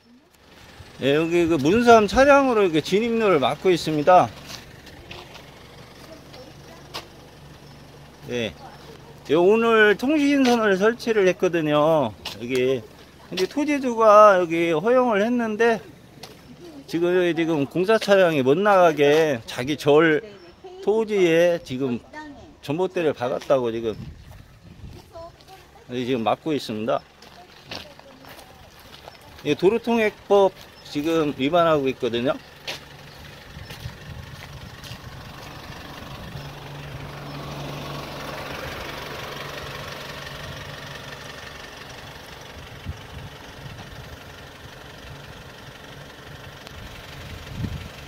예, 여기 그 문삼 차량으로 이렇게 진입로를 막고 있습니다. 예. 예, 오늘 통신선을 설치를 했거든요. 여기. 근데 토지주가 여기 허용을 했는데, 지금 공사 차량이 못 나가게 자기 절 토지에 지금 전봇대를 박았다고 지금 막고 있습니다. 도로통행법 지금 위반하고 있거든요.